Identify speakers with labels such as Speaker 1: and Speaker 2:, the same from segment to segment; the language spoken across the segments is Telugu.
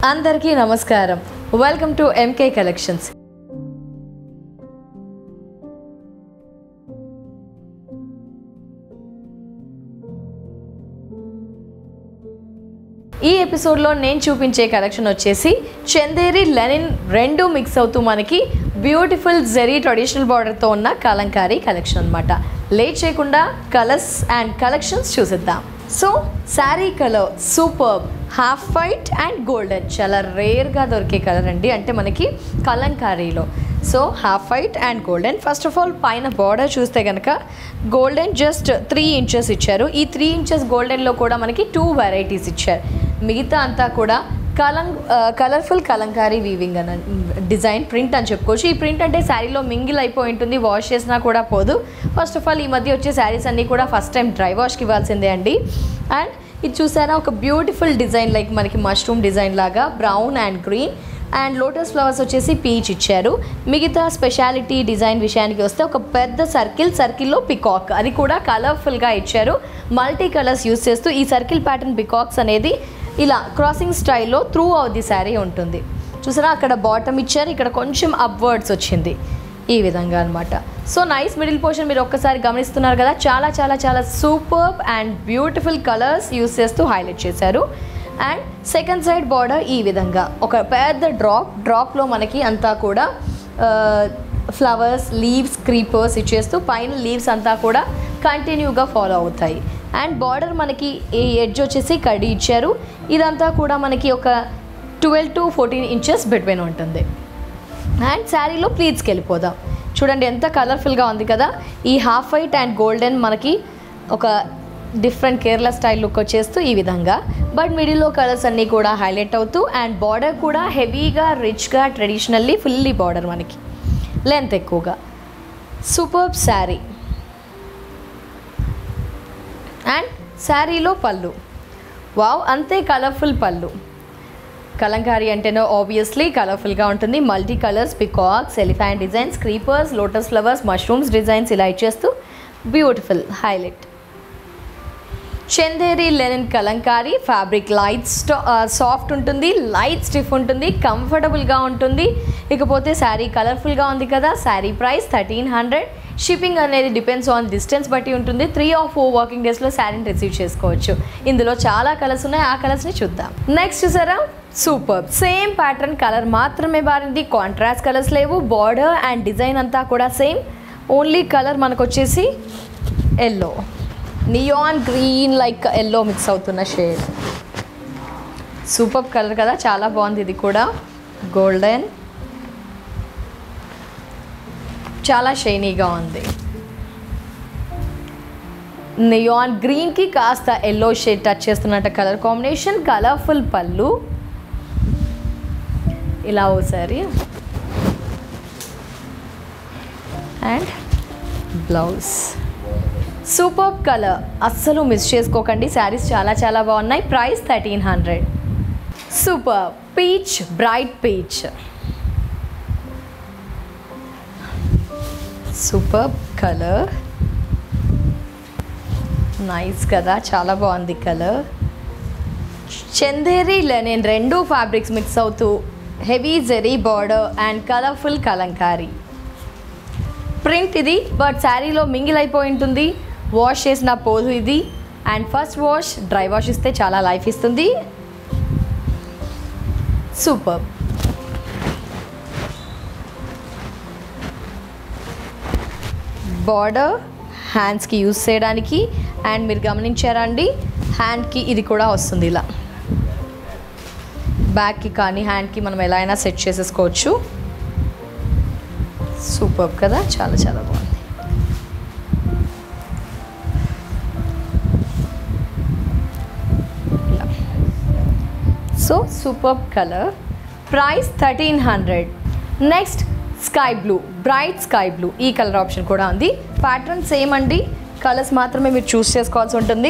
Speaker 1: అందరికీ నమస్కారం. Welcome to MK collections. ఈ ఎపిసోడ్లో నేను చూపించే కలెక్షన్ వచ్చేసి చందేరి లెనిన్ రెండు మిక్స్ అవుతూ మనకి బ్యూటిఫుల్ జెరీ ట్రెడిషనల్ బార్డర్తో ఉన్న కలంకారీ కలెక్షన్ అనమాట. లేట్ చేయకుండా కలర్స్ అండ్ కలెక్షన్స్ చూసిద్దాం. So sari colour superb, half white and golden, చాలా రేర్గా దొరికే కలర్ అండి, అంటే మనకి కలంకారీలో. So half white and golden. First of all పైన బార్డర్ చూస్తే కనుక గోల్డెన్ జస్ట్ 3 ఇంచెస్ ఇచ్చారు. ఈ 3 ఇంచెస్ గోల్డెన్లో కూడా మనకి 2 వెరైటీస్ ఇచ్చారు. మిగతా అంతా కూడా కలర్ఫుల్ కలంకారీ వీవింగ్ అని డిజైన్ ప్రింట్ అని చెప్పుకోవచ్చు. ఈ ప్రింట్ అంటే శారీలో మింగిల్ అయిపోయి ఉంటుంది, వాష్ చేసినా కూడా పోదు. ఫస్ట్ ఆఫ్ ఆల్ ఈ మధ్య వచ్చే శారీస్ అన్నీ కూడా ఫస్ట్ టైం డ్రై వాష్కి ఇవ్వాల్సిందే అండి. అండ్ ఇది చూసారా, ఒక బ్యూటిఫుల్ డిజైన్ లైక్ మనకి మష్రూమ్ డిజైన్ లాగా brown and green and lotus flowers వచ్చేసి పీచ్ ఇచ్చారు. మిగతా స్పెషాలిటీ డిజైన్ విషయానికి వస్తే ఒక పెద్ద సర్కిల్లో పికాక్, అది కూడా కలర్ఫుల్గా ఇచ్చారు. మల్టీ కలర్స్ యూస్ చేస్తూ ఈ సర్కిల్ ప్యాటర్న్ పికాక్స్ అనేది ఇలా క్రాసింగ్ స్టైల్లో త్రూ అవుట్ ది శారీ ఉంటుంది. చూసారా, అక్కడ బాటమ్ ఇచ్చారు, ఇక్కడ కొంచెం అప్వర్డ్స్ వచ్చింది ఈ విధంగా అనమాట. సో నైస్ మిడిల్ పోర్షన్ మీరు ఒక్కసారి గమనిస్తున్నారు కదా, చాలా చాలా చాలా superb and beautiful colours use చేస్తూ హైలైట్ చేశారు. అండ్ సెకండ్ సైడ్ బార్డర్ ఈ విధంగా ఒక పెద్ద డ్రాప్లో మనకి అంతా కూడా ఫ్లవర్స్, లీవ్స్, క్రీపర్స్ ఇచ్చేస్తూ పైన లీవ్స్ అంతా కూడా కంటిన్యూగా ఫాలో అవుతాయి. అండ్ బార్డర్ మనకి ఈ ఎడ్జ్ వచ్చేసి కడి ఇచ్చారు. ఇదంతా కూడా మనకి ఒక 12 to 14 ఇంచెస్ బిట్వీన్ ఉంటుంది. అండ్ శారీలో ప్లీట్స్కి వెళ్ళిపోదాం. చూడండి ఎంత కలర్ఫుల్గా ఉంది కదా. ఈ హాఫ్ వైట్ అండ్ గోల్డెన్ మనకి ఒక డిఫరెంట్ కేరళ స్టైల్ లుక్ వచ్చేస్తూ ఈ విధంగా, బట్ మిడిల్లో కలర్స్ అన్నీ కూడా హైలైట్ అవుతూ అండ్ బార్డర్ కూడా హెవీగా రిచ్గా ట్రెడిషనల్లీ ఫుల్లీ బార్డర్, మనకి లెంత్ ఎక్కువగా. సూపర్బ్ శారీ. అండ్ శారీలో పళ్ళు, వావ్ అంతే కలర్ఫుల్ పళ్ళు. కలంకారీ అంటేనో ఆబ్వియస్లీ కలర్ఫుల్గా ఉంటుంది. Multi colours, peacocks, elephant designs, creepers, lotus flowers, mushrooms designs ఇలా ఇచ్చేస్తూ beautiful highlight. Chanderi linen Kalamkari fabric light soft ఉంటుంది, లైట్ స్టిఫ్ ఉంటుంది, కంఫర్టబుల్గా ఉంటుంది. ఇకపోతే శారీ కలర్ఫుల్గా ఉంది కదా. శారీ ప్రైస్ 1300. షిప్పింగ్ అనేది డిపెండ్స్ ఆన్ డిస్టెన్స్ బట్టి ఉంటుంది. 3 or 4 వర్కింగ్ డేస్లో శారీని రిసీవ్ చేసుకోవచ్చు. ఇందులో చాలా కలర్స్ ఉన్నాయి, ఆ కలర్స్ని చూద్దాం. నెక్స్ట్ చూసారా, సూపర్ సేమ్ ప్యాటర్న్, కలర్ మాత్రమే మారింది, కాంట్రాస్ట్ కలర్స్ లేవు. బార్డర్ అండ్ డిజైన్ అంతా కూడా సేమ్, ఓన్లీ కలర్ మనకు వచ్చేసి yellow, neon green like yellow mix అవుతున్న షేడ్. సూపర్ కలర్ కదా, చాలా బాగుంది. ఇది కూడా గోల్డెన్, చాలా షైనీగా ఉంది. నియాన్ గ్రీన్కి కాస్త ఎల్లో షేడ్ టచ్ చేస్తున్నట్టు కలర్ కాంబినేషన్. కలర్ఫుల్ పళ్ళు ఇలా ఓసారి అండ్ బ్లౌజ్. సూపర్ కలర్, అస్సలు మిస్ చేసుకోకండి. శారీస్ చాలా చాలా బాగున్నాయి. Price 1300. Super peach, bright peach, super colour, nice కదా, చాలా బాగుంది కలర్. చందేరి లెనిన్ రెండు ఫ్యాబ్రిక్స్ మిక్స్ అవుతూ heavy zari border and colourful Kalamkari print ఇది, బట్ శారీలో మింగిల్ అయిపోయి ఉంటుంది, వాష్ చేసిన పోదు ఇది. And first wash dry wash ఇస్తే చాలా లైఫ్ ఇస్తుంది. సూపర్. బార్డర్ హ్యాండ్స్కి యూజ్ చేయడానికి, అండ్ మీరు గమనించారా అండి, హ్యాండ్కి ఇది కూడా వస్తుంది ఇలా, బ్యాక్కి కానీ హ్యాండ్కి మనం ఎలా అయినా సెట్ చేసేసుకోవచ్చు. సూపర్ కదా, చాలా చాలా బాగుంది. So super colour. Price 1300. Next sky blue, bright sky blue, ఈ కలర్ ఆప్షన్ కూడా ఉంది. ప్యాటర్న్ సేమ్ అండి, కలర్స్ మాత్రమే మీరు చూస్ చేసుకోవాల్సి ఉంటుంది.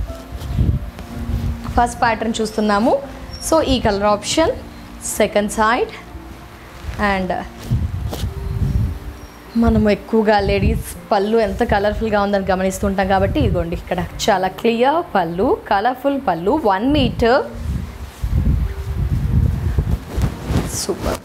Speaker 1: ఫస్ట్ ప్యాటర్న్ చూస్తున్నాము. సో ఈ colour option second side. And మనము ఎక్కువగా లేడీస్ పళ్ళు ఎంత కలర్ఫుల్గా ఉందని గమనిస్తుంటాం కాబట్టి ఇదిగోండి ఇక్కడ చాలా క్లియర్ పళ్ళు, కలర్ఫుల్ పళ్ళు, 1 మీటర్ సూపర్.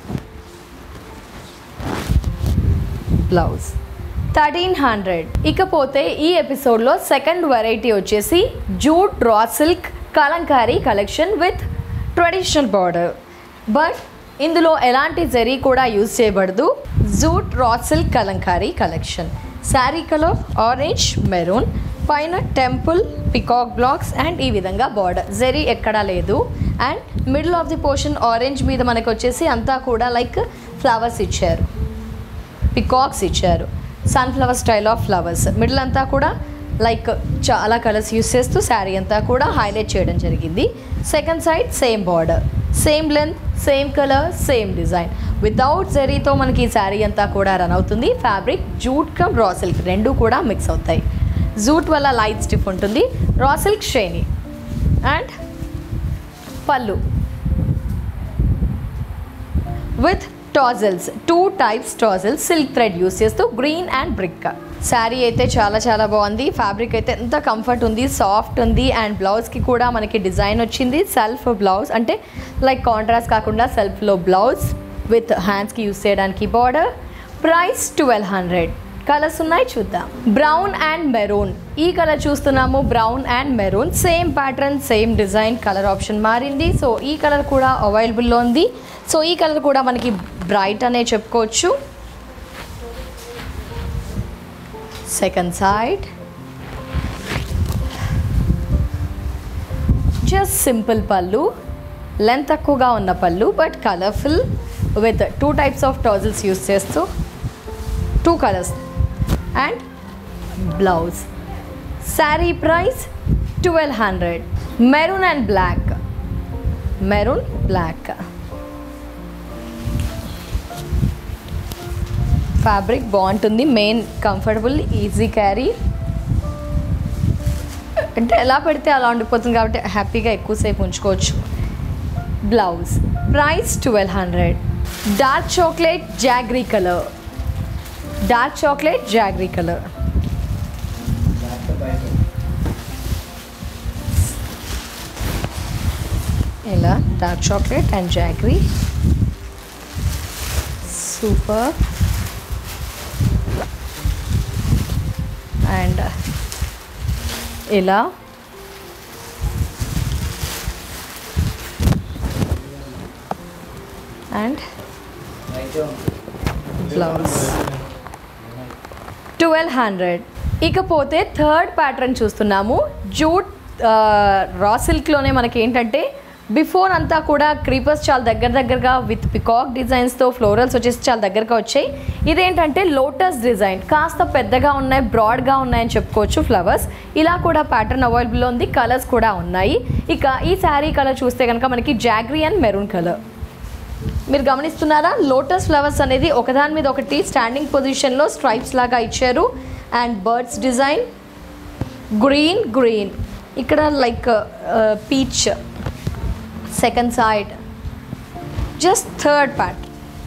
Speaker 1: బ్లౌజ్ 1300. ఇకపోతే ఈ ఎపిసోడ్లో సెకండ్ వెరైటీ వచ్చేసి jute raw silk Kalamkari collection with traditional border. But ఇందులో ఎలాంటి జరీ కూడా యూజ్ చేయబడదు. Jute raw silk Kalamkari collection. Sari colour orange maroon, పైన టెంపుల్ పికాక్ బ్లాక్స్ అండ్ ఈ విధంగా బార్డర్, జరీ ఎక్కడా లేదు. And middle of the portion orange మీద మనకు వచ్చేసి అంతా కూడా లైక్ ఫ్లవర్స్ ఇచ్చారు, పికాక్స్ ఇచ్చారు, sunflower style of flowers. Middle అంతా కూడా లైక్ చాలా కలర్స్ యూస్ చేస్తూ శారీ అంతా కూడా హైలైట్ చేయడం జరిగింది. Second side same border, same length, same colour, same design. Without జరీతో మనకి ఈ శారీ అంతా కూడా రన్ అవుతుంది. Fabric jute come raw silk రెండు కూడా మిక్స్ అవుతాయి. జూట్ వల్ల లైట్ స్టిఫ్ ఉంటుంది, రా సిల్క్ షైనీ. అండ్ పళ్ళు with tassels, 2 types tassels, silk thread use చేస్తూ గ్రీన్ అండ్ బ్రిక్. శారీ అయితే చాలా చాలా బాగుంది. ఫ్యాబ్రిక్ అయితే ఎంత కంఫర్ట్ ఉంది, సాఫ్ట్ ఉంది. అండ్ బ్లౌజ్కి కూడా మనకి డిజైన్ వచ్చింది, సెల్ఫ్ బ్లౌజ్, అంటే లైక్ కాంట్రాస్ట్ కాకుండా సెల్ఫ్లో బ్లౌజ్ విత్ హ్యాండ్స్కి యూస్ చేయడానికి బార్డర్. ప్రైస్ 1200. కలర్స్ ఉన్నాయి, చూద్దాం. బ్రౌన్ అండ్ మెరూన్, ఈ కలర్ చూస్తున్నాము. Brown and maroon, same pattern, same design, colour option మారింది. సో ఈ కలర్ కూడా అవైలబుల్లో ఉంది. సో ఈ కలర్ కూడా మనకి బ్రైట్ అనే చెప్పుకోవచ్చు. సెకండ్ సైడ్ జస్ట్ సింపుల్ పళ్ళు, లెంత్ తక్కువగా ఉన్న పళ్ళు but colourful with 2 types of tassels use చేస్తూ 2 colours. And blouse. Sari price 1200. Maroon and black, maroon black. Fabric బాగుంటుంది, మెయిన్ కంఫర్టబుల్, ఈజీ క్యారీ, అంటే ఎలా పెడితే అలా ఉండిపోతుంది కాబట్టి హ్యాపీగా ఎక్కువసేపు ఉంచుకోవచ్చు. Blouse. Price 1200. Dark chocolate jaggery colour, dark chocolate jaggery colour. ఇలా dark chocolate and jaggery, super. And ఇలా అండ్ బ్లౌజ్ 1200. ఇకపోతే థర్డ్ ప్యాటర్న్ చూస్తున్నాము. జూట్ రా సిల్క్లోనే మనకి ఏంటంటే బిఫోర్ అంతా కూడా క్రీపర్స్ చాలా దగ్గరగా విత్ పికాక్ డిజైన్స్తో ఫ్లోరల్స్ వచ్చేసి చాలా దగ్గరగా వచ్చాయి. ఇదేంటంటే లోటస్ డిజైన్, కాస్త పెద్దగా ఉన్నాయి, బ్రాడ్గా ఉన్నాయని చెప్పుకోవచ్చు ఫ్లవర్స్. ఇలా కూడా ప్యాటర్న్ అవైలబుల్లో ఉంది, కలర్స్ కూడా ఉన్నాయి. ఇక ఈ శారీ కలర్ చూస్తే కనుక మనకి జాగ్రీ అండ్ మెరూన్ కలర్. మీరు గమనిస్తున్నారా, లోటస్ ఫ్లవర్స్ అనేది ఒకదాని మీద ఒకటి స్టాండింగ్ పొజిషన్లో స్ట్రైప్స్ లాగా ఇచ్చారు. అండ్ బర్డ్స్ డిజైన్, గ్రీన్, ఇక్కడ like peach. Second side just third part,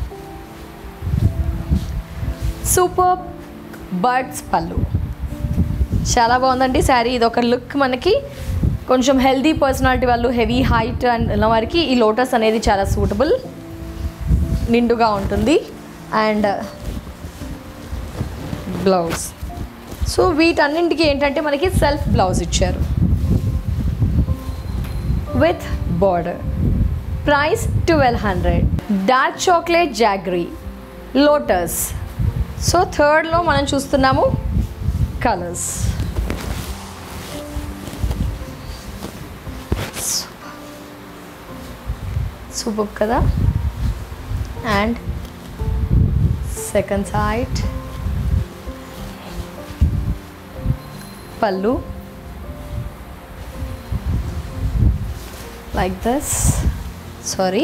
Speaker 1: super birds పళ్ళు. చాలా బాగుందండి శారీ. ఇది ఒక లుక్ మనకి కొంచెం హెల్దీ పర్సనాలిటీ వాళ్ళు, హెవీ హైట్ అండ్ ఉన్న వారికి ఈ లోటస్ అనేది చాలా సూటబుల్, నిండుగా ఉంటుంది. And blouse. సో వీటన్నింటికి ఏంటంటే మనకి సెల్ఫ్ బ్లౌజ్ ఇచ్చారు with border. Price 1200. Dark chocolate jaggery, lotus. So థర్డ్లో మనం చూస్తున్నాము కలర్స్. సూపర్ కదా. అండ్ సెకండ్ సైడ్ పళ్ళు like this, sorry,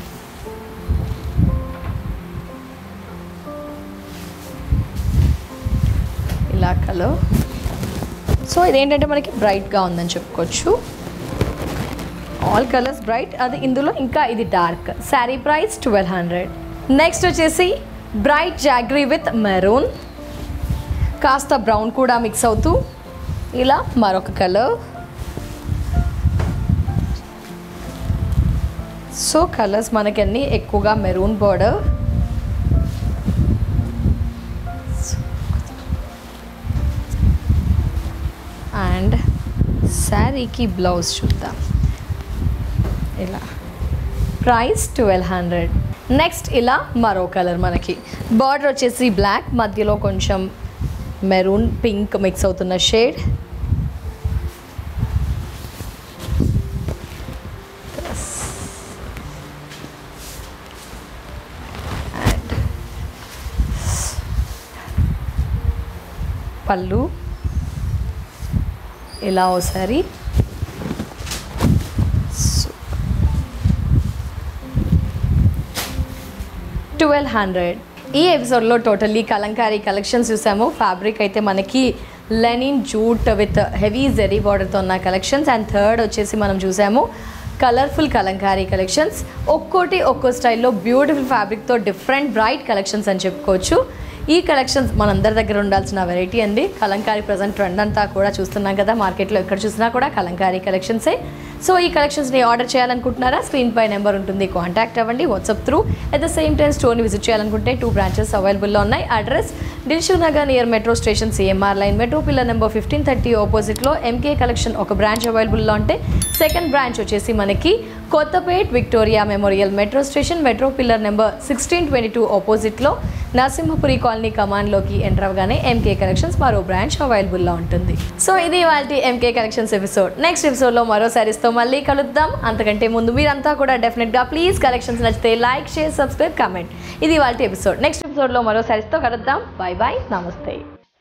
Speaker 1: ఇలా కలర్. సో ఇదేంటంటే మనకి బ్రైట్గా ఉందని చెప్పుకోవచ్చు. ఆల్ కలర్స్ బ్రైట్, అది ఇందులో ఇంకా ఇది డార్క్. శారీ ప్రైస్ 1200. నెక్స్ట్ వచ్చేసి బ్రైట్ జాగ్రీ విత్ మెరూన్, కాస్త బ్రౌన్ కూడా మిక్స్ అవుతూ ఇలా మరొక కలర్. సో కలర్స్ మనకి అన్నీ ఎక్కువగా మెరూన్ బార్డర్, అండ్ శారీకి బ్లౌజ్ చూద్దాం. ఇలా ప్రైస్ 1200. నెక్స్ట్ ఇలా మరో కలర్, మనకి బార్డర్ వచ్చేసి బ్లాక్, మధ్యలో కొంచెం మెరూన్ పింక్ మిక్స్ అవుతున్న షేడ్. అండ్ పళ్ళు ఇలా ఓసారి. 1200. ఈ ఎపిసోడ్లో టోటల్లీ కలంకారీ కలెక్షన్స్ చూసాము. ఫ్యాబ్రిక్ అయితే మనకి linen jute with heavy zari బార్డర్తో ఉన్న కలెక్షన్స్. అండ్ థర్డ్ వచ్చేసి మనం చూసాము కలర్ఫుల్ కలంకారీ కలెక్షన్స్. ఒక్కో స్టైల్లో బ్యూటిఫుల్ ఫ్యాబ్రిక్తో డిఫరెంట్ బ్రైట్ కలెక్షన్స్ అని చెప్పుకోవచ్చు. ఈ కలెక్షన్స్ మనందరి దగ్గర ఉండాల్సిన వెరైటీ అండి. కలంకారీ ప్రజెంట్ ట్రెండ్ అంతా కూడా చూస్తున్నాం కదా, మార్కెట్లో ఎక్కడ చూసినా కూడా కలంకారీ కలెక్షన్సే. సో ఈ కలెక్షన్స్ని ఆర్డర్ చేయాలనుకుంటున్నారా? స్క్రీన్ పై నెంబర్ ఉంటుంది, కాంటాక్ట్ అవ్వండి WhatsApp through. At the same time స్టోర్ని విజిట్ చేయాలనుకుంటే 2 బ్రాంచెస్ అవైలబుల్లో ఉన్నాయి. Address Dilsukh Nagar near metro station, CMR line, metro pillar number 1530 ఆపోజిట్లో ఎంకే కలెక్షన్ ఒక బ్రాంచ్ అవైలబుల్లో ఉంటే, సెకండ్ బ్రాంచ్ వచ్చేసి మనకి Kothapet Victoria Memorial metro station, metro pillar number 1622 ఆపోజిట్లో నరసింహపురి కాలనీ కమాండ్లోకి ఎంటర్ అవగానే ఎంకే కలెక్షన్స్ మరో బ్రాంచ్ అవైలబుల్లో ఉంటుంది. సో ఇది వాళ్ళ ఎంకే కలెక్షన్స్ ఎపిసోడ్. నెక్స్ట్ ఎపిసోడ్లో మరో సారీస్తో మళ్ళీ కలుద్దాం. అంతకంటే ముందు మీరంతా కూడా డెఫినెట్గా ప్లీజ్ కలెక్షన్స్ నచ్చితే లైక్, షేర్, సబ్స్క్రైబ్, కామెంట్. ఇది వాళ్ళ ఎపిసోడ్. నెక్స్ట్ ఎపిసోడ్లో మరో సారీస్తో కలుద్దాం. Bye bye, namaste.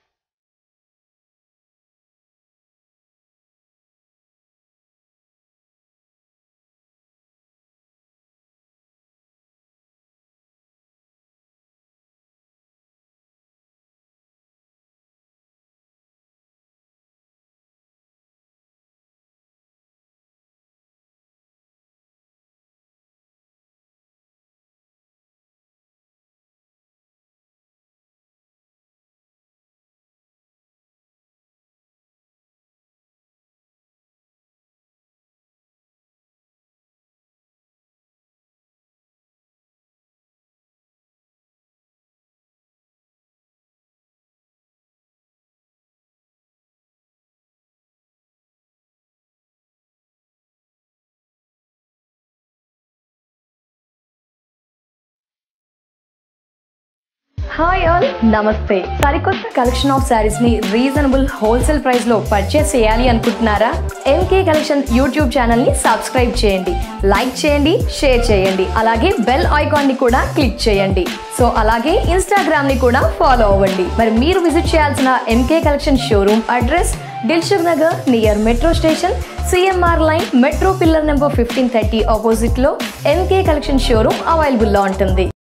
Speaker 1: Hi all, namaste. సరికొత్త కలెక్షన్ ఆఫ్ శారీస్ని రీజనబుల్ హోల్సేల్ ప్రైస్లో పర్చేస్ చేయాలి అనుకుంటున్నారా? ఎంకే కలెక్షన్ యూట్యూబ్ ఛానల్ని సబ్స్క్రైబ్ చేయండి, లైక్ చేయండి, షేర్ చేయండి. అలాగే బెల్ ఐకాన్ని కూడా క్లిక్ చేయండి. సో అలాగే ఇన్స్టాగ్రామ్ని కూడా ఫాలో అవ్వండి. మరి మీరు విజిట్ చేయాల్సిన MK collection showroom address Dilsukh Nagar near metro station, CMR line, metro pillar number 1530 ఆపోజిట్లో ఎంకే కలెక్షన్ షోరూమ్ అవైలబుల్లో ఉంటుంది.